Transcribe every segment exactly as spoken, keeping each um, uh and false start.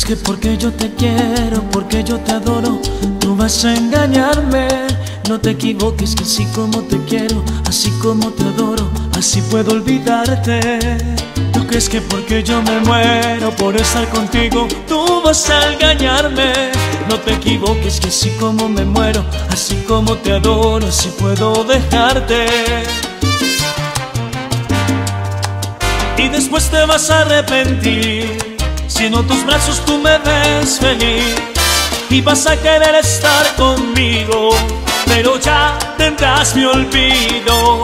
crees que porque yo te quiero, porque yo te adoro, tú vas a engañarme? No te equivoques, que así como te quiero, así como te adoro, así puedo olvidarte. ¿Tú crees que porque yo me muero por estar contigo, tú vas a engañarme? No te equivoques, que así como me muero, así como te adoro, así puedo dejarte. Y después te vas a arrepentir, si en tus brazos tú me ves feliz. Y vas a querer estar conmigo, pero ya tendrás mi olvido.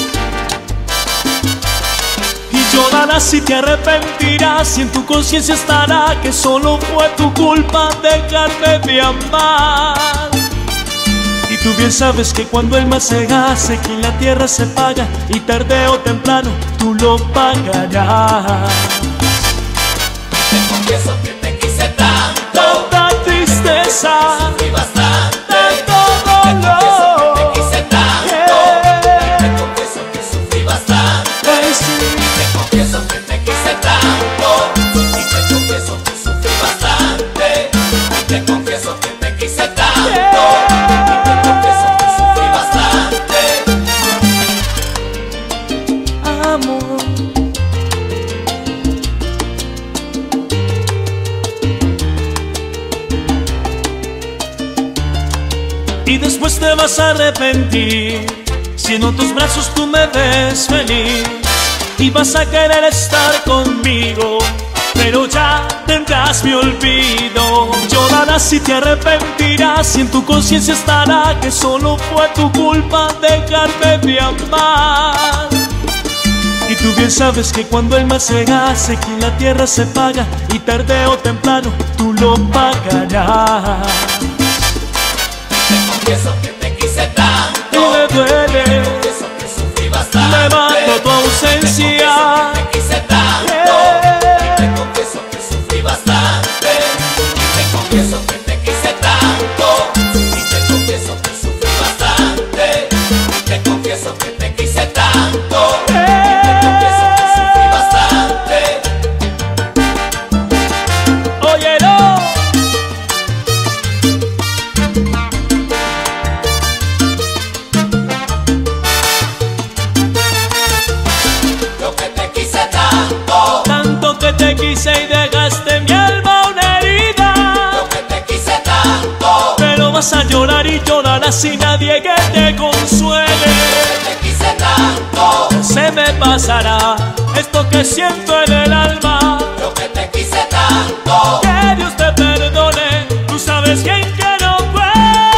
Y llorarás y te arrepentirás, y en tu conciencia estará que solo fue tu culpa dejarme de amar. Y tú bien sabes que cuando el mal se hace, que en la tierra se paga, y tarde o temprano tú lo pagarás. Te confieso que te quise tanto, Tanta tristeza, sufrí bastante. tanto Te confieso dolor, que te quise tanto, yeah. te confieso que sufrí bastante. Ay, sí. Te confieso que te quise tanto, y te confieso que sufrí bastante. Y te confieso que te quise tanto, y te confieso que sufrí bastante. Amor, y después te vas a arrepentir, si en tus brazos tú me ves feliz. Y vas a querer estar conmigo, pero ya tendrás mi olvido. Llorarás y te arrepentirás, y en tu conciencia estará que solo fue tu culpa dejarme de amar. Y tú bien sabes que cuando el mal se hace, que en la tierra se paga, y tarde o temprano tú lo pagarás. Te confieso que te quise tanto, Y me duele, te confieso que sufrí bastante. levanto tu ausencia, Te quise tanto, yeah. te confieso que sufrí bastante. Y te confieso que te quise tanto, y te confieso que sufrí bastante. Y te confieso que te quise tanto, y te confieso que sufrí bastante. Óyelo. Yo que te quise tanto, Tanto que te quise y dejaste mi alma una herida. yo que te quise tanto, Pero vas a llorar y llorarás sin nadie que te consuele. te quise tanto, Se me pasará esto que siento en el alma. yo que te quise tanto. Que Dios te perdone, tú sabes bien que no puedo.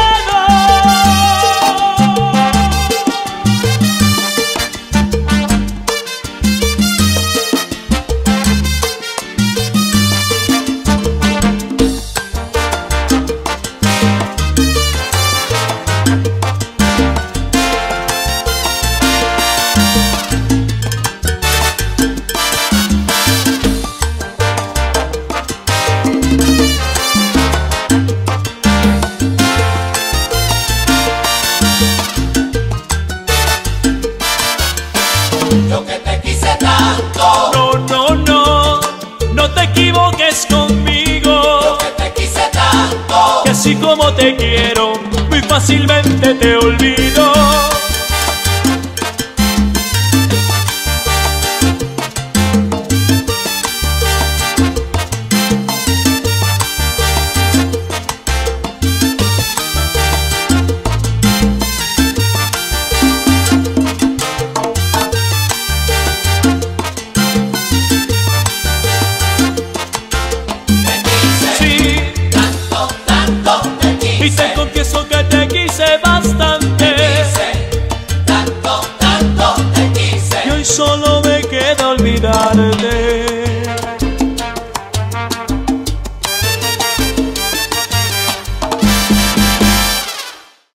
Yo que te quise tanto, No, no, no, no te equivoques conmigo. yo que te quise tanto. Que así como te quiero, muy fácilmente te olvido. Te quise Sí, tanto, tanto, te quise. y te confieso que te quise bastante. Tanto, tanto te quise. Y hoy solo me queda olvidarte.